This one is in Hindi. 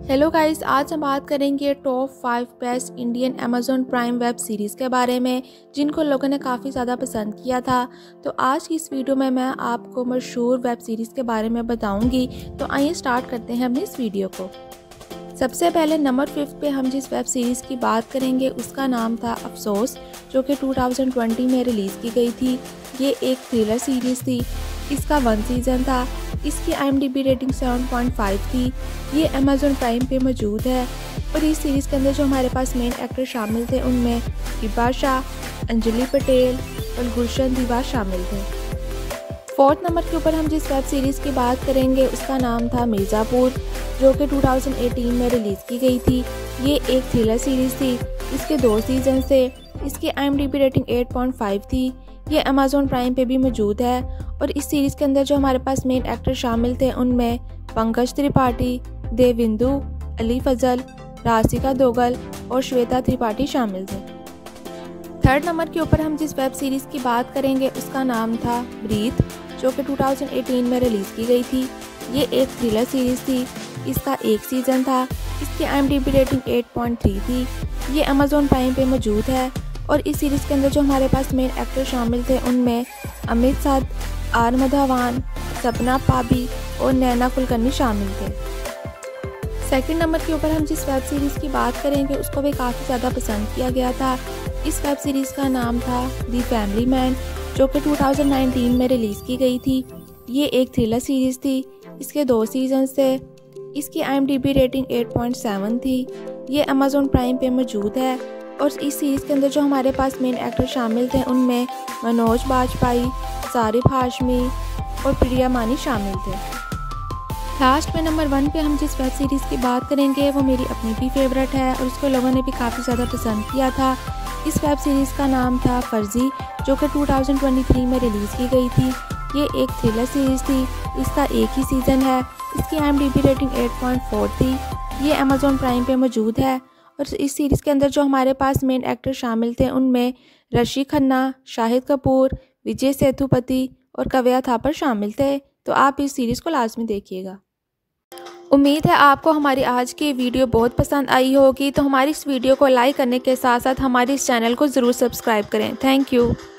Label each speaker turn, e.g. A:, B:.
A: हेलो गाइस, आज हम बात करेंगे top 5 best Indian Amazon Prime web series के बारे में जिनको लोगों ने काफ़ी ज़्यादा पसंद किया था। तो आज की इस वीडियो में मैं आपको मशहूर वेब सीरीज़ के बारे में बताऊंगी। तो आइए स्टार्ट करते हैं अपनी इस वीडियो को। सबसे पहले नंबर 5 पे हम जिस वेब सीरीज़ की बात करेंगे उसका नाम था अफसोस, जो कि 2020 में रिलीज़ की गई थी। ये एक थ्रिलर सीरीज़ थी। इसका 1 सीज़न था। इसकी IMDb रेटिंग 7.5 थी। ये अमेज़ॉन प्राइम पे मौजूद है और इस सीरीज़ के अंदर जो हमारे पास मेन एक्टर शामिल थे उनमें हिबा शाह, अंजलि पटेल और गुलशन दीवार शामिल थे। 4th नंबर के ऊपर हम जिस वेब सीरीज़ की बात करेंगे उसका नाम था मिर्ज़ापुर, जो कि 2018 में रिलीज़ की गई थी। ये एक थ्रिलर सीरीज़ थी। इसके 2 सीज़न थे। इसकी IMDb रेटिंग 8.5 थी। ये अमेज़ॉन प्राइम पे भी मौजूद है और इस सीरीज़ के अंदर जो हमारे पास मेन एक्टर शामिल थे उनमें पंकज त्रिपाठी, देविंदु, अली फजल, राशिका दोगल और श्वेता त्रिपाठी शामिल थे। 3rd नंबर के ऊपर हम जिस वेब सीरीज़ की बात करेंगे उसका नाम था ब्रीथ, जो कि 2018 में रिलीज़ की गई थी। ये एक थ्रिलर सीरीज़ थी। इसका 1 सीज़न था। इसकी IMDb रेटिंग 8.3 थी। ये अमेज़ॉन प्राइम पे मौजूद है और इस सीरीज़ के अंदर जो हमारे पास मेन एक्टर शामिल थे उनमें अमित साध, आर मधावान, सपना पाबी और नैना कुलकर्णी शामिल थे। 2nd नंबर के ऊपर हम जिस वेब सीरीज़ की बात करेंगे उसको भी काफ़ी ज़्यादा पसंद किया गया था। इस वेब सीरीज़ का नाम था दी फैमिली मैन, जो कि 2019 में रिलीज़ की गई थी। ये एक थ्रिलर सीरीज़ थी। इसके 2 सीजन थे। इसकी IMDb रेटिंग 8.7 थी। ये अमेज़ॉन प्राइम पे मौजूद है और इस सीरीज़ के अंदर जो हमारे पास मेन एक्टर शामिल थे उनमें मनोज बाजपेयी, सारिफ हाशमी और प्रिया मानी शामिल थे। लास्ट में नंबर 1 पे हम जिस वेब सीरीज़ की बात करेंगे वो मेरी अपनी भी फेवरेट है और उसको लोगों ने भी काफ़ी ज़्यादा पसंद किया था। इस वेब सीरीज़ का नाम था फर्जी, जो कि 2023 में रिलीज़ की गई थी। ये एक थ्रिलर सीरीज़ थी। इसका 1 ही सीज़न है। इसकी IMDb रेटिंग 8.4 थी। ये अमेज़ॉन प्राइम पे मौजूद है और इस सीरीज़ के अंदर जो हमारे पास मेन एक्टर शामिल थे उनमें ऋषि खन्ना, शाहिद कपूर, विजय सेतुपति और काव्या थापर शामिल थे। तो आप इस सीरीज़ को लाजमी देखिएगा। उम्मीद है आपको हमारी आज की वीडियो बहुत पसंद आई होगी। तो हमारी इस वीडियो को लाइक करने के साथ साथ हमारे इस चैनल को ज़रूर सब्सक्राइब करें। Thank you.